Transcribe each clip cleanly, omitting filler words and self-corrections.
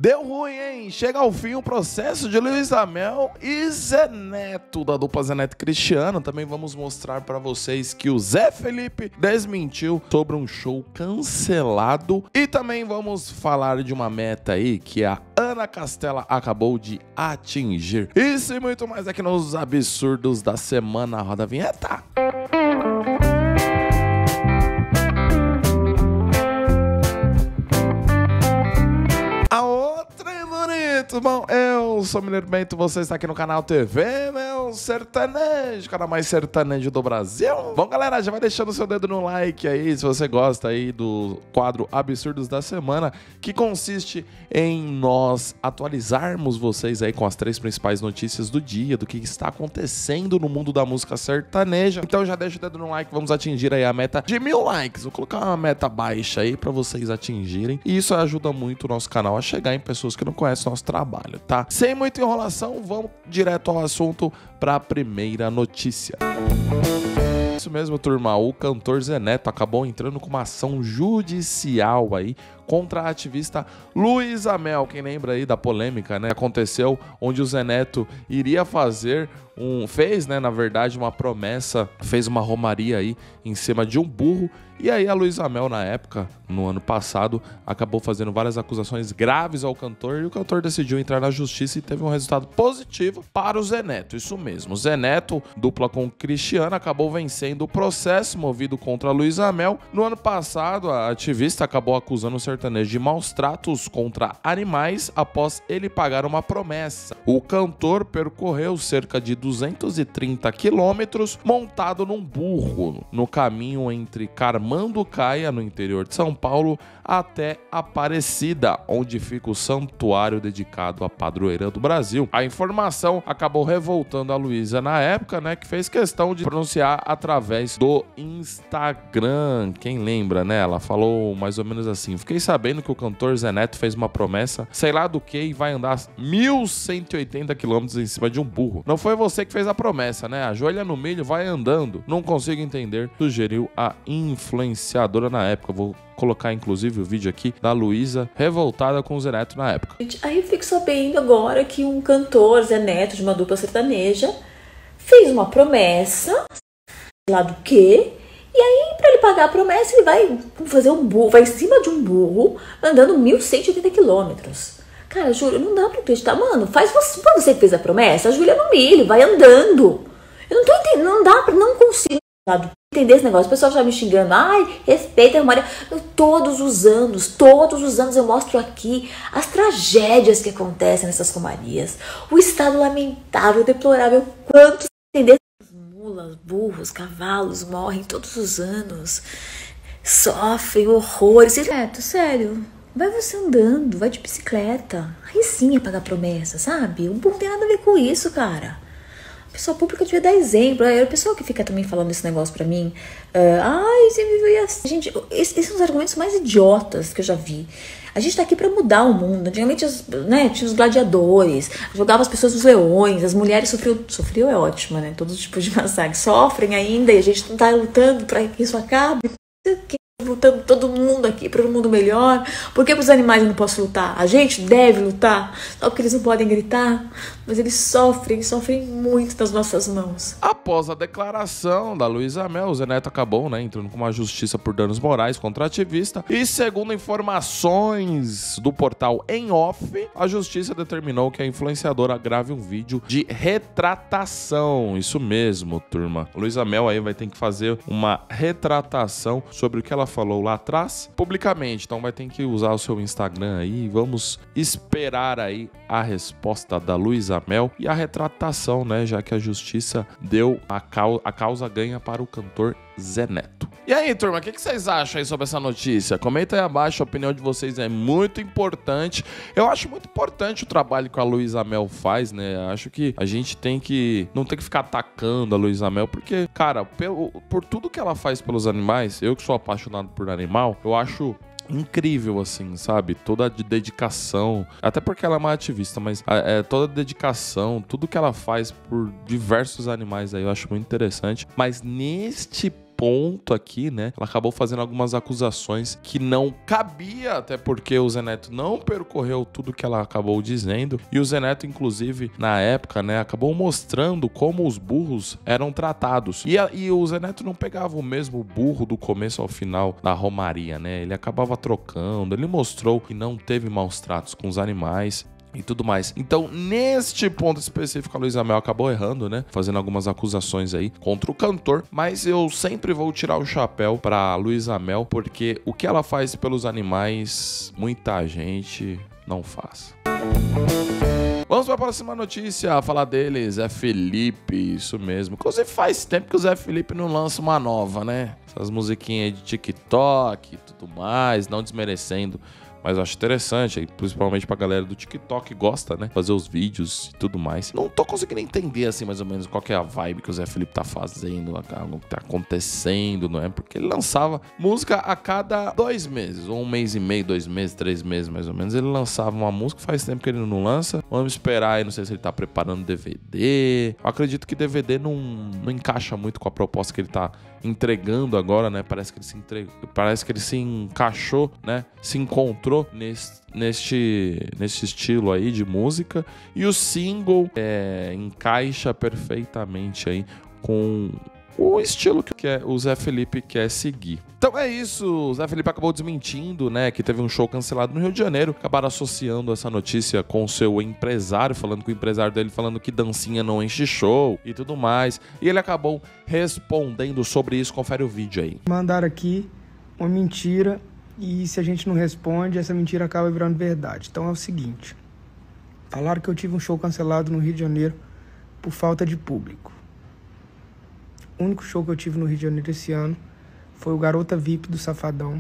Deu ruim, hein? Chega ao fim o processo de Luísa Mel e Zé Neto, da dupla Zé Neto e Cristiano. Também vamos mostrar pra vocês que o Zé Felipe desmentiu sobre um show cancelado. E também vamos falar de uma meta aí que a Ana Castela acabou de atingir. Isso e muito mais aqui nos absurdos da semana. Roda a vinheta. Bom, eu sou o Mineiro Bento, você está aqui no canal TV, meu sertanejo, canal mais sertanejo do Brasil. Bom, galera, já vai deixando o seu dedo no like aí, se você gosta aí do quadro Absurdos da Semana, que consiste em nós atualizarmos vocês aí com as 3 principais notícias do dia, do que está acontecendo no mundo da música sertaneja. Então já deixa o dedo no like, vamos atingir aí a meta de 1000 likes. Vou colocar uma meta baixa aí para vocês atingirem, e isso ajuda muito o nosso canal a chegar em pessoas que não conhecem o nosso trabalho, tá? Sem muita enrolação, vamos direto ao assunto para a primeira notícia. Isso mesmo, turma, o cantor Zé Neto acabou entrando com uma ação judicial aí contra a ativista Luísa Mel. Quem lembra aí da polêmica, né? Aconteceu onde o Zé Neto iria fazer fez, né, na verdade, uma promessa, fez uma romaria aí em cima de um burro. E aí a Luísa Mel, na época, no ano passado, acabou fazendo várias acusações graves ao cantor, e o cantor decidiu entrar na justiça e teve um resultado positivo para o Zé Neto. Isso mesmo, o Zé Neto, dupla com o Cristiano, acabou vencendo o processo movido contra a Luísa Mel. No ano passado, a ativista acabou acusando o sertanejo de maus tratos contra animais após ele pagar uma promessa. O cantor percorreu cerca de 230 quilômetros montado num burro no caminho entre Carmanducaia, no interior de São Paulo, até Aparecida, onde fica o santuário dedicado à padroeira do Brasil. A informação acabou revoltando a Luísa na época, né, que fez questão de pronunciar através do Instagram. Quem lembra, né? Ela falou mais ou menos assim: fiquei sabendo que o cantor Zé Neto fez uma promessa, sei lá do que, e vai andar 1180 quilômetros em cima de um burro. Não foi você que fez a promessa, né? Ajoelha no milho, vai andando. Não consigo entender, sugeriu a influenciadora na época. Vou colocar inclusive o vídeo aqui da Luísa revoltada com o Zé Neto na época. Aí eu fico sabendo agora que um cantor, Zé Neto, de uma dupla sertaneja, fez uma promessa, sei lá do que, e aí pra ele pagar a promessa ele vai fazer um burro, vai em cima de um burro andando 1180 quilômetros. Cara, Júlio, não dá pra acreditar. Mano, foi você que fez a promessa, ajoelha no milho, vai andando. Eu não tô entendendo, não dá pra, não consigo entender esse negócio. O pessoal já me xingando, ai, respeita a Romaria. Todos os anos eu mostro aqui as tragédias que acontecem nessas romarias, o estado lamentável, deplorável, quantos, entender, mulas, burros, cavalos morrem todos os anos, sofrem horrores. Sério, vai você andando, vai de bicicleta, aí sim é pagar promessa, sabe? O burro não tem nada a ver com isso, cara. A pessoa pública devia dar exemplo. É o pessoal que fica também falando esse negócio pra mim. Ai, você viveu assim. Gente, esses são os argumentos mais idiotas que eu já vi. A gente tá aqui pra mudar o mundo. Antigamente, né, tinha os gladiadores, jogavam as pessoas nos leões, as mulheres sofriam é ótimo, né? Todos os tipos de massacre. Sofrem ainda e a gente não tá lutando pra que isso acabe. Lutando todo mundo aqui para um mundo melhor. Por que para os animais eu não posso lutar? A gente deve lutar, só porque eles não podem gritar, mas eles sofrem muito nas nossas mãos. Após a declaração da Luísa Mel, o Zé Neto acabou, né, entrando com uma justiça por danos morais contra a ativista, e segundo informações do portal Em Off, a justiça determinou que a influenciadora grave um vídeo de retratação. Isso mesmo, turma. A Luísa Mel aí vai ter que fazer uma retratação sobre o que ela falou lá atrás, publicamente. Então vai ter que usar o seu Instagram aí. Vamos esperar aí a resposta da Luísa Mel e a retratação, né? Já que a justiça deu a causa ganha para o cantor Zé Neto. E aí, turma, o que vocês acham aí sobre essa notícia? Comenta aí abaixo, a opinião de vocês é muito importante. Eu acho muito importante o trabalho que a Luísa Mel faz, né? Acho que a gente não tem que ficar atacando a Luísa Mel, porque, cara, por tudo que ela faz pelos animais, eu que sou apaixonado por animal, eu acho incrível, assim, sabe? Toda a dedicação, até porque ela é uma ativista, mas toda a dedicação, tudo que ela faz por diversos animais aí, eu acho muito interessante. Mas neste ponto aqui, né? Ela acabou fazendo algumas acusações que não cabia, até porque o Zé Neto não percorreu tudo que ela acabou dizendo. E o Zé Neto, inclusive, na época, né, acabou mostrando como os burros eram tratados. E o Zé Neto não pegava o mesmo burro do começo ao final da romaria, né? Ele acabava trocando, ele mostrou que não teve maus tratos com os animais e tudo mais. Então, neste ponto específico, a Luísa Mel acabou errando, né? Fazendo algumas acusações aí contra o cantor. Mas eu sempre vou tirar o chapéu pra Luísa Mel, porque o que ela faz pelos animais, muita gente não faz. Vamos para a próxima notícia, falar dele, Zé Felipe, isso mesmo. Inclusive faz tempo que o Zé Felipe não lança uma nova, né? Essas musiquinhas aí de TikTok e tudo mais, não desmerecendo. Mas eu acho interessante, principalmente pra galera do TikTok que gosta, né? Fazer os vídeos e tudo mais. Não tô conseguindo entender, assim, mais ou menos qual que é a vibe que o Zé Felipe tá fazendo, o que tá acontecendo, não é? Porque ele lançava música a cada 2 meses, ou 1 mês e meio, 2 meses, 3 meses, mais ou menos. Ele lançava uma música, faz tempo que ele não lança. Vamos esperar aí, não sei se ele tá preparando DVD. Eu acredito que DVD não encaixa muito com a proposta que ele tá entregando agora, né? Parece que ele se encaixou, né? Se encontrou neste estilo aí de música, e o single encaixa perfeitamente aí com o estilo que o Zé Felipe quer seguir. Então é isso, o Zé Felipe acabou desmentindo, né, que teve um show cancelado no Rio de Janeiro. Acabaram associando essa notícia com o seu empresário, falando que o empresário dele falando que dancinha não enche show e tudo mais. E ele acabou respondendo sobre isso, confere o vídeo aí. Mandaram aqui uma mentira, e se a gente não responde, essa mentira acaba virando verdade. Então é o seguinte, falaram que eu tive um show cancelado no Rio de Janeiro por falta de público. O único show que eu tive no Rio de Janeiro esse ano foi o Garota VIP do Safadão.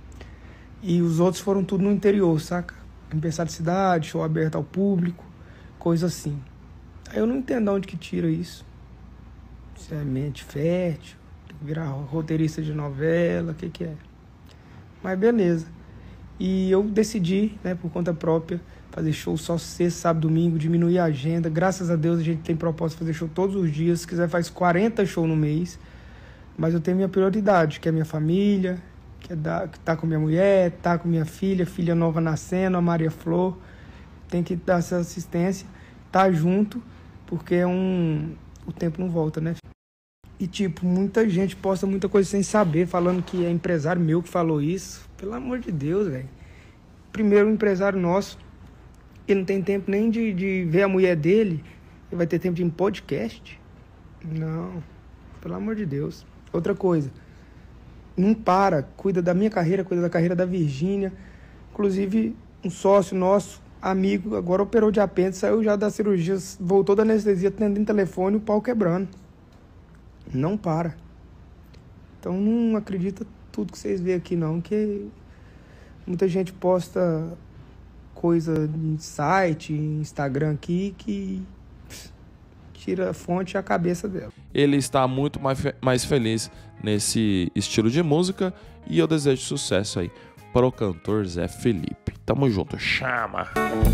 E os outros foram tudo no interior, saca? Aniversário de cidade, show aberto ao público, coisa assim. Aí eu não entendo de onde que tira isso. Se é mente fértil, tem que virar roteirista de novela, o que é? Mas beleza. E eu decidi, né, por conta própria, fazer show só sexta, sábado, domingo, diminuir a agenda. Graças a Deus a gente tem proposta de fazer show todos os dias. Se quiser faz 40 shows no mês. Mas eu tenho minha prioridade, que é minha família, que tá com minha mulher, tá com minha filha nova nascendo, a Maria Flor. Tem que dar essa assistência, tá junto, porque o tempo não volta, né? E, tipo, muita gente posta muita coisa sem saber, falando que é empresário meu que falou isso. Pelo amor de Deus, velho. Primeiro, o empresário nosso, ele não tem tempo nem de ver a mulher dele. Ele vai ter tempo de ir em podcast? Não. Pelo amor de Deus. Outra coisa. Não para. Cuida da minha carreira, cuida da carreira da Virgínia. Inclusive, um sócio nosso, amigo, agora operou de apêndice, saiu já da cirurgia, voltou da anestesia, atendendo telefone, o pau quebrando. Não para. Então não acredita tudo que vocês veem aqui não, que muita gente posta coisa em site, em Instagram aqui, que tira a fonte e a cabeça dela. Ele está muito mais feliz nesse estilo de música, e eu desejo sucesso aí para o cantor Zé Felipe. Tamo junto, chama!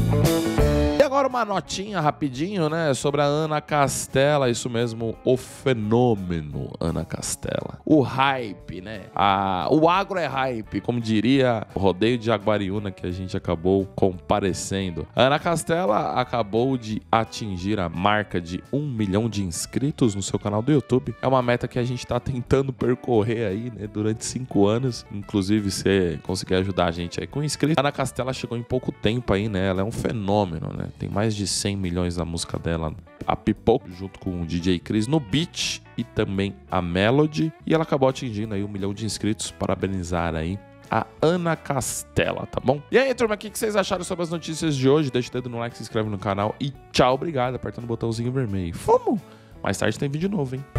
E agora uma notinha rapidinho, né, sobre a Ana Castela, isso mesmo, o fenômeno Ana Castela. O hype, né, o agro é hype, como diria o rodeio de Jaguariúna que a gente acabou comparecendo. A Ana Castela acabou de atingir a marca de 1 milhão de inscritos no seu canal do YouTube. É uma meta que a gente tá tentando percorrer aí, né, durante 5 anos. Inclusive, se conseguir ajudar a gente aí com inscritos. A Ana Castela chegou em pouco tempo aí, né, ela é um fenômeno, né. Tem mais de 100 milhões na música dela, a Pipoco, junto com o DJ Chris no beat e também a Melody. E ela acabou atingindo aí 1 milhão de inscritos. Parabenizar aí a Ana Castela, tá bom? E aí, turma, o que vocês acharam sobre as notícias de hoje? Deixa o dedo no like, se inscreve no canal e tchau, obrigado. Apertando o botãozinho vermelho. Fomos! Mais tarde tem vídeo novo, hein?